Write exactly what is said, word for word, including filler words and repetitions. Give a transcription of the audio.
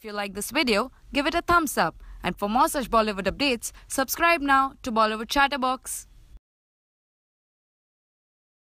you like this video, give it a thumbs up. And for more such Bollywood updates, subscribe now to Bollywood Chatterbox.